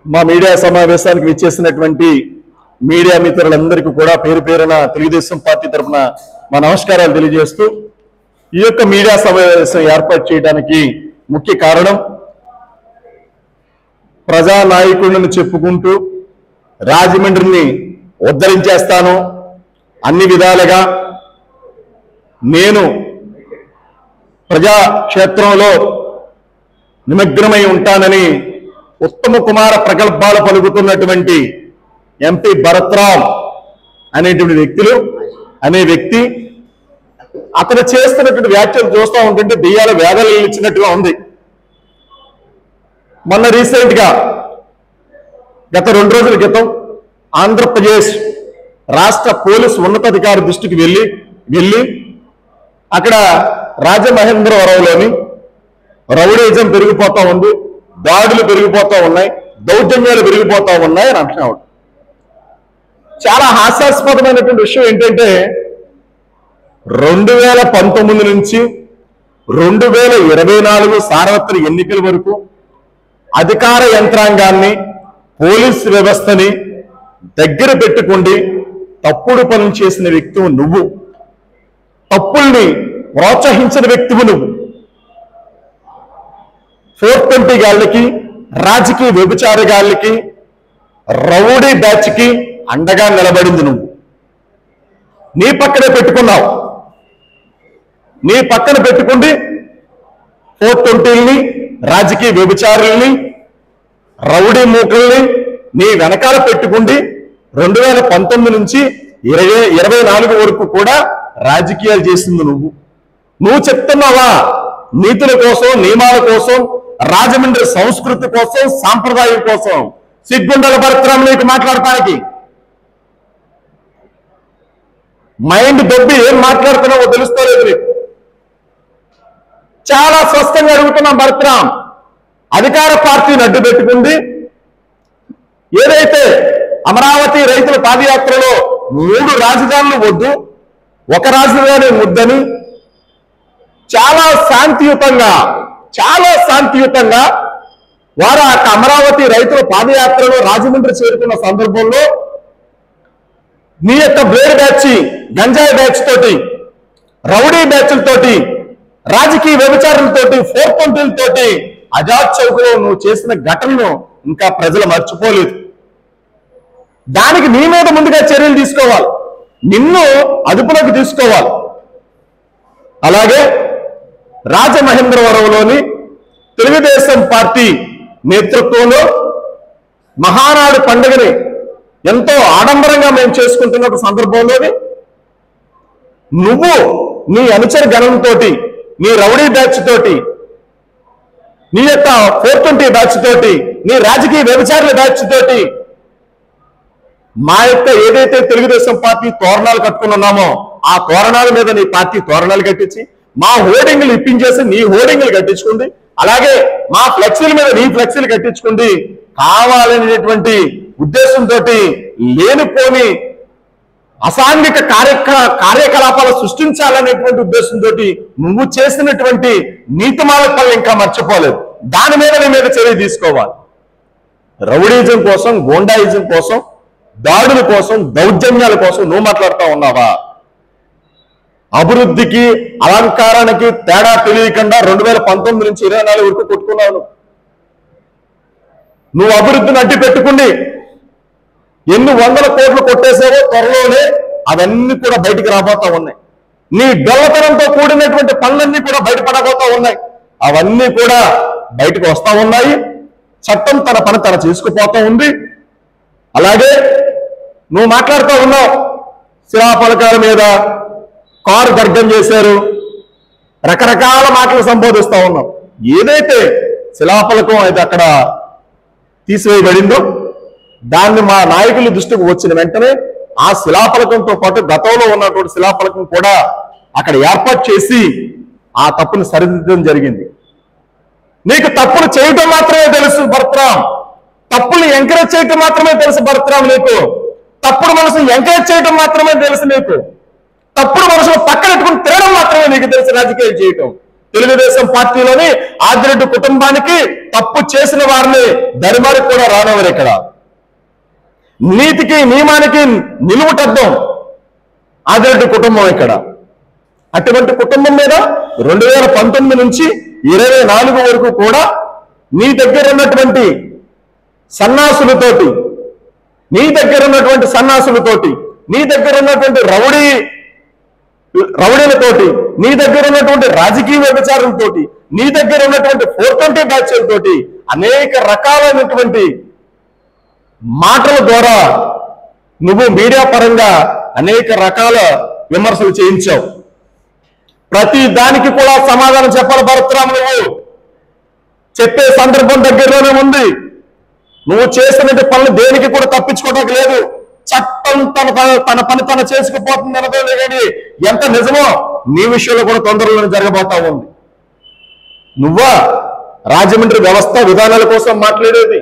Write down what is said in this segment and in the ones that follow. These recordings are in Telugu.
మా మీడియా సమావేశానికి విచ్చేసినటువంటి మీడియా మిత్రులందరికీ కూడా పేరు పేరున తెలుగుదేశం పార్టీ తరఫున మా నమస్కారాలు తెలియజేస్తూ ఈ యొక్క మీడియా సమావేశం ఏర్పాటు చేయడానికి ముఖ్య కారణం ప్రజానాయకుడిని చెప్పుకుంటూ రాజమండ్రిని ఉద్ధరించేస్తాను అన్ని విధాలుగా నేను ప్రజాక్షేత్రంలో నిమగ్నమై ఉంటానని ఉత్తమ కుమార ప్రగల్భాలు పలుకుతున్నటువంటి ఎంపీ భరత్రామ్ అనే వ్యక్తి అతను చేస్తున్నటువంటి వ్యాఖ్యలు చూస్తూ ఉంటుంటే దెయ్యాల వేదాలు ఇచ్చినట్టుగా ఉంది. మొన్న రీసెంట్ గా గత 2 రోజుల క్రితం ఆంధ్రప్రదేశ్ రాష్ట్ర పోలీసు ఉన్నతాధికారి దృష్టికి వెళ్ళి అక్కడ రాజమహేంద్రవరంలోని రౌడీజం పెరిగిపోతా ఉంది, దాడులు పెరిగిపోతా ఉన్నాయి, దౌర్జన్యాలు పెరిగిపోతా ఉన్నాయి అని అంటున్నాడు. చాలా హాస్యాస్పదమైనటువంటి విషయం ఏంటంటే 2019 నుంచి 2024 సార్వత్రిక ఎన్నికల వరకు అధికార యంత్రాంగాన్ని పోలీసు వ్యవస్థని దగ్గర పెట్టుకుండి తప్పుడు పనులు చేసిన వ్యక్తివు నువ్వు, తప్పుల్ని ప్రోత్సహించిన వ్యక్తివు నువ్వు. 420 గాళ్ళకి, రాజకీయ వ్యభిచారగాళ్ళకి, రౌడీ బ్యాచ్కి అండగా నిలబడింది నువ్వు. నీ పక్కనే పెట్టుకున్నావు. నీ పక్కన పెట్టుకుండి 420ని, రాజకీయ వ్యభిచారుల్ని, రౌడీ మూకల్ని నీ వెనకాల పెట్టుకుండి 2019 నుంచి 2024 వరకు కూడా రాజకీయాలు చేసింది నువ్వు. నువ్వు చెప్తున్నావా నీతుల కోసం, నియమాల కోసం, రాజమండ్రి సంస్కృతి కోసం, సాంప్రదాయం కోసం? సిగ్గుండల భరత్రామ్ నీకు మాట్లాడటానికి మైండ్ దొబ్బి ఏం మాట్లాడుతున్నావో తెలుస్తలేదు నీకు. చాలా స్పష్టంగా అడుగుతున్నాం భరత్రామ్, అధికార పార్టీని అడ్డు పెట్టుకుంది ఏదైతే అమరావతి రైతుల పాదయాత్రలో 3 రాజధానులు వద్దు, ఒక రాజధాని ముద్దని చాలా శాంతియుతంగా వారు ఆ అమరావతి రైతుల పాదయాత్రలో రాజమండ్రి చేరుకున్న సందర్భంలో నీ యొక్క బ్లేడ్ బ్యాచ్, గంజాయి బ్యాచ్ తోటి, రౌడీ బ్యాచ్లతోటి, రాజకీయ వ్యభిచారులతోటి, 420తోటి ఆజాద్ చౌక్ లో నువ్వు చేసిన ఘటనను ఇంకా ప్రజలు మర్చిపోలేదు. దానికి నీ మీద ముందుగా చర్యలు తీసుకోవాలి, నిన్ను అదుపులోకి తీసుకోవాలి. అలాగే రాజమహేంద్రవరంలోని తెలుగుదేశం పార్టీ నేతృత్వంలో మహానాడు పండుగని ఎంతో ఆడంబరంగా మేము చేసుకుంటున్న సందర్భంలోని నువ్వు నీ అనుచర గణంతో, నీ రౌడీ బ్యాచ్ తోటి, నీ యొక్క 420 బ్యాచ్ తోటి, నీ రాజకీయ వ్యభిచారుల బ్యాచ్ తోటి మా యొక్క ఏదైతే తెలుగుదేశం పార్టీ తోరణాలు కట్టుకున్నామో ఆ తోరణాల మీద నీ పార్టీ తోరణాలు కట్టించి, మా హోర్డింగ్లు ఇప్పించేసి నీ హోర్డింగ్లు కట్టించుకుంది, అలాగే మా ఫ్లెక్సీల మీద నీ ఫ్లెక్సీలు కట్టించుకుంది, కావాలనేటువంటి ఉద్దేశంతో లేనిపోని అసాంఘిక కార్యకలాపాలు సృష్టించాలనేటువంటి ఉద్దేశంతో నువ్వు చేసినటువంటి నీతిమాల పనులు ఇంకా మర్చిపోలేదు. దాని మీద నీ మీద చర్య తీసుకోవాలి. రౌడీజం కోసం, గోండాయిజం కోసం, దాడుల కోసం, దౌర్జన్యాల కోసం నువ్వు మాట్లాడుతూ ఉన్నావా? అభివృద్ధికి, అలంకారానికి తేడా తెలియకుండా 2019 నుంచి 2024 వరకు కొట్టుకున్నావు. నువ్వు అభివృద్ధిని అడ్డు పెట్టుకుని ఎన్ని 100 కోట్లు కొట్టేసావో త్వరలోనే అవన్నీ కూడా బయటికి రాబోతా ఉన్నాయి. నీ డొల్లతనంతో కూడినటువంటి పనులన్నీ కూడా బయటపడబోతా ఉన్నాయి. అవన్నీ కూడా బయటకు వస్తా ఉన్నాయి. చట్టం తన పని తన చేసుకుపోతా ఉంది. అలాగే నువ్వు మాట్లాడుతూ ఉన్నావు, శిలాఫలకాల మీద కారు గర్గం చేశారు, రకరకాల మాటలు సంబోధిస్తూ ఉన్నావు. ఏదైతే శిలాఫలకం అయితే అక్కడ తీసివేయబడిందో దాన్ని మా నాయకుల దృష్టికి వచ్చిన వెంటనే ఆ శిలాఫలకంతో పాటు గతంలో ఉన్నటువంటి శిలాఫలకం కూడా అక్కడ ఏర్పాటు చేసి ఆ తప్పును సరిదిద్దడం జరిగింది. నీకు తప్పులు చేయటం మాత్రమే తెలుసు భరత్రామ్, తప్పులు ఎంకరేజ్ చేయటం మాత్రమే తెలుసు భరత్రామ్. నీకు తప్పుడు మనసును ఎంకరేజ్ చేయటం మాత్రమే తెలుసు. నీకు తప్పుడు మనసును పక్కనెట్టుకుని తిరగడం మాత్రమే నీకు తెలుసు. రాజకీయాలు చేయటం తెలుగుదేశం పార్టీలోని ఆదిరెడ్డి కుటుంబానికి తప్పు చేసిన వారిని దరిమారికి కూడా రానవరు ఇక్కడ. నీతికి నియమానికి నిలువుటద్దం ఆదిరెడ్డి కుటుంబం ఇక్కడ. అటువంటి కుటుంబం మీద 2019 నుంచి 24 వరకు కూడా నీ దగ్గర ఉన్నటువంటి సన్నాసులతోటి, నీ దగ్గర ఉన్నటువంటి రౌడీలతోటి, నీ దగ్గర ఉన్నటువంటి రాజకీయ వ్యభిచారులతోటి, నీ దగ్గర ఉన్నటువంటి 420 బ్యాచ్లతోటి అనేక రకాలైనటువంటి మాటల ద్వారా నువ్వు మీడియా పరంగా అనేక రకాల విమర్శలు చేయించావు. ప్రతి దానికి కూడా సమాధానం చెప్పాలి భరత్రామ్. నువ్వు చెప్పే సందర్భం దగ్గరలోనే ఉంది. నువ్వు చేస్తున్న పనులు దేనికి కూడా తప్పించుకోవడానికి లేదు. చట్టం తన పని తన చేసుకుపోతుంది అనదే కానీ ఎంత నిజమో నీ విషయంలో కూడా తొందరలోనే జరగబోతా ఉంది. నువ్వా రాజమండ్రి వ్యవస్థ విధానాల కోసం మాట్లాడేది?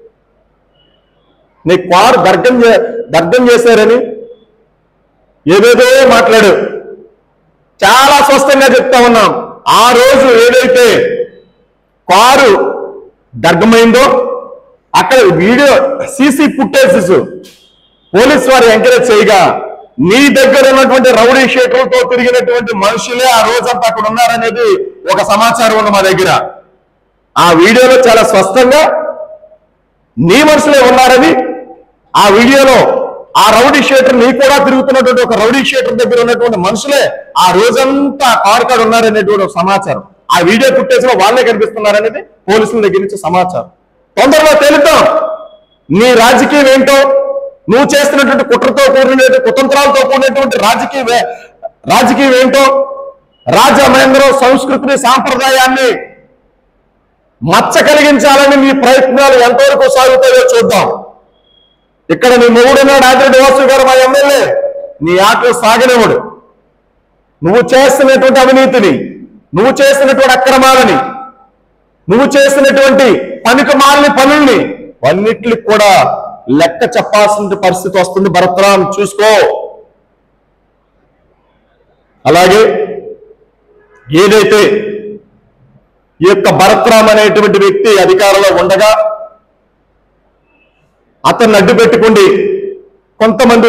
నీ కారు దర్గం చేశారని ఏదేదో మాట్లాడు. చాలా స్పష్టంగా చెప్తా ఉన్నాం. ఆ రోజు ఏదైతే కారు దర్గమైందో అక్కడ వీడియో సీసీ ఫుటేజెస్ పోలీసు వారు ఎంకరేజ్ చేయగా నీ దగ్గర ఉన్నటువంటి రౌడీ షీటర్లతో తిరిగినటువంటి మనుషులే ఆ రోజంతా అక్కడ ఉన్నారనేది ఒక సమాచారం ఉంది మా దగ్గర. ఆ వీడియోలో చాలా స్పష్టంగా నీ మనుషులే ఉన్నారని, ఆ వీడియోలో ఆ రౌడీ షీటర్ నీ కూడా తిరుగుతున్నటువంటి ఒక రౌడీ షీటర్ దగ్గర ఉన్నటువంటి మనుషులే ఆ రోజంతా కారు కాడ ఉన్నారనేటువంటి ఒక సమాచారం. ఆ వీడియో ఫుటేజ్ లో వాళ్ళే కనిపిస్తున్నారనేది పోలీసుల దగ్గర నుంచి సమాచారం. తొందరలో తేలుతాం నీ రాజకీయం ఏంటో, నువ్వు చేస్తున్నటువంటి కుతంత్రాలతో కూడినటువంటి రాజకీయం ఏంటో, రాజమహేంద్రం సంస్కృతిని సాంప్రదాయాన్ని మచ్చ కలిగించాలని నీ ప్రయత్నాలు ఎంతవరకు సాగుతాయో చూద్దాం. ఇక్కడ నీ మొగుడున్నాడు ఆదిరెడ్డి వాసు గారు, మా ఎమ్మెల్యే. నీ ఆటలు సాగనివ్వడు. నువ్వు చేస్తున్నటువంటి అవినీతిని, నువ్వు చేస్తున్నటువంటి అక్రమాలని, నువ్వు చేస్తున్నటువంటి పనికిమాలిన పనుల్ని అన్నిటికి కూడా లెక్క చెప్పాల్సిన పరిస్థితి వస్తుంది భరత్రామ్, చూసుకో. అలాగే ఏదైతే ఈ యొక్క భరత్రామ్ అనేటువంటి వ్యక్తి అధికారంలో ఉండగా అతన్ని అడ్డు పెట్టుకుండి కొంతమంది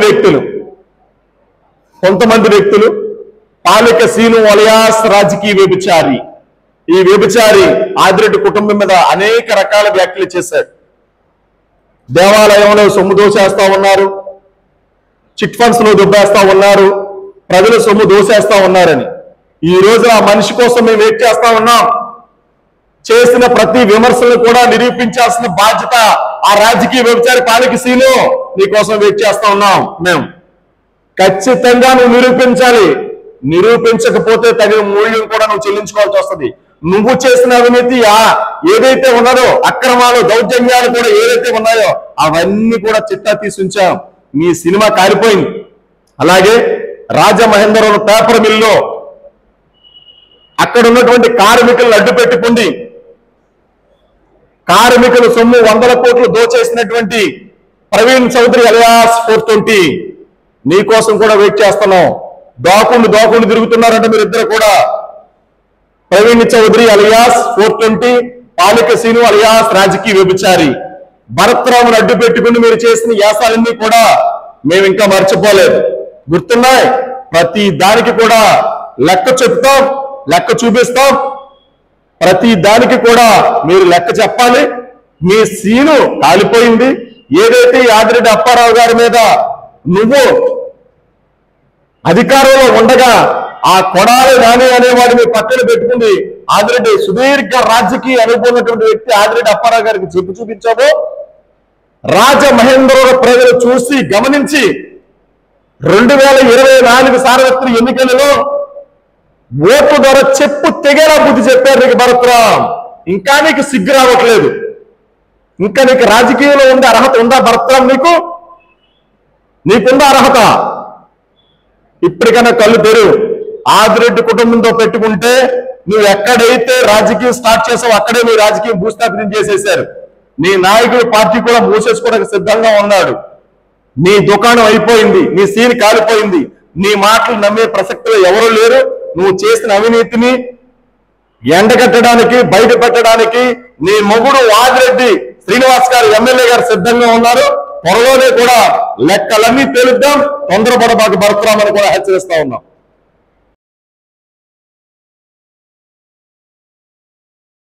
వ్యక్తులు పాలిక సీను అలియాస్ రాజకీయ వ్యభిచారి, ఈ వ్యభిచారి ఆదిరెడ్డి కుటుంబం మీద అనేక రకాల వ్యాఖ్యలు చేశాడు. దేవాలయంలో సొమ్ము దోసేస్తా ఉన్నారు, చిట్ ఫండ్స్ లో దుబ్బేస్తా ఉన్నారు, ప్రజల సొమ్ము దోసేస్తా ఉన్నారని. ఈ రోజు ఆ మనిషి కోసం మేము వెయిట్ చేస్తా ఉన్నాం. చేసిన ప్రతి విమర్శలను కూడా నిరూపించాల్సిన బాధ్యత ఆ రాజకీయ వ్యభిచారి పాలిక సీను నీ కోసం వెయిట్ చేస్తా ఉన్నాం. మేము ఖచ్చితంగా నువ్వు నిరూపించాలి. నిరూపించకపోతే తగిన మూల్యం కూడా నువ్వు చెల్లించుకోవాల్సి వస్తుంది. నువ్వు చేసిన అవినీతి ఏదైతే ఉన్నదో, అక్రమాలు దౌర్జన్యాలు కూడా ఏదైతే ఉన్నాయో అవన్నీ కూడా చిట్టా తీసి ఉంచాం. మీ సినిమా కాలిపోయింది. అలాగే రాజమహేంద్రం పేపర్ మిల్లో అక్కడ ఉన్నటువంటి కార్మికులను అడ్డు పెట్టుకుంది కార్మికుల సొమ్ము 100 కోట్లు దోచేసినటువంటి ప్రవీణ్ చౌదరి అలియాస్ 420 నీ కోసం కూడా వెయిట్ చేస్తున్నాం. దోకుండు తిరుగుతున్నారంటే మీరిద్దరు కూడా. ప్రవీణ్ చౌదరి అలియాస్ 420, పాలిక సీను అలియాస్ రాజకీయ వ్యభిచారి, భరత్రామును అడ్డు పెట్టుకుని మీరు చేసిన యాసాలన్నీ కూడా మేము ఇంకా మర్చిపోలేదు, గుర్తున్నాయి. ప్రతి దానికి కూడా లెక్క చెప్తాం, లెక్క చూపిస్తాం. ప్రతి దానికి కూడా మీరు లెక్క చెప్పాలి. మీ సీను కాలిపోయింది. ఏదైతే ఆదిరెడ్డి అప్పారావు గారి మీద నువ్వు అధికారంలో ఉండగా ఆ కొడాలి నాని అనేవాడిని పక్కన పెట్టుకుంది ఆదిరెడ్డి సుదీర్ఘ రాజకీయ అనుభవం ఉన్నటువంటి వ్యక్తి ఆదిరెడ్డి అప్పారావు గారికి చూపించావు. రాజమహేంద్ర ప్రజలు చూసి గమనించి 2024 సార్వత్రిక ఎన్నికలలో ఓట్ల ద్వారా చెప్పు తెగేలా బుద్ధి చెప్పారు నీకు భరత్రామ్. ఇంకా నీకు సిగ్గు రావట్లేదు. ఇంకా నీకు రాజకీయంలో ఉండే అర్హత ఉందా భరత్రామ్? నీకుందా అర్హత? ఇప్పటికైనా కళ్ళు తెరు. ఆదిరెడ్డి కుటుంబంతో పెట్టుకుంటే నువ్వు ఎక్కడైతే రాజకీయం స్టార్ట్ చేసావు అక్కడే నీ రాజకీయం భూస్థాపితం చేసేశారు. నీ నాయకుడు పార్టీ కూడా మూసేసుకోవడానికి సిద్ధంగా ఉన్నాడు. నీ దుకాణం అయిపోయింది, నీ సీన్ కాలిపోయింది. నీ మాటలు నమ్మే ప్రసక్తిలో ఎవరూ లేరు. నువ్వు చేసిన అవినీతిని ఎండగట్టడానికి బయట పెట్టడానికి నీ మొగుడు వాదిరెడ్డి శ్రీనివాస్ గారు ఎమ్మెల్యే గారు సిద్ధంగా ఉన్నారు. త్వరలోనే కూడా లెక్కలన్నీ తేలుద్దాం, తొందరపడబాకు భరత్రామని కూడా హెచ్చరిస్తా ఉన్నాం.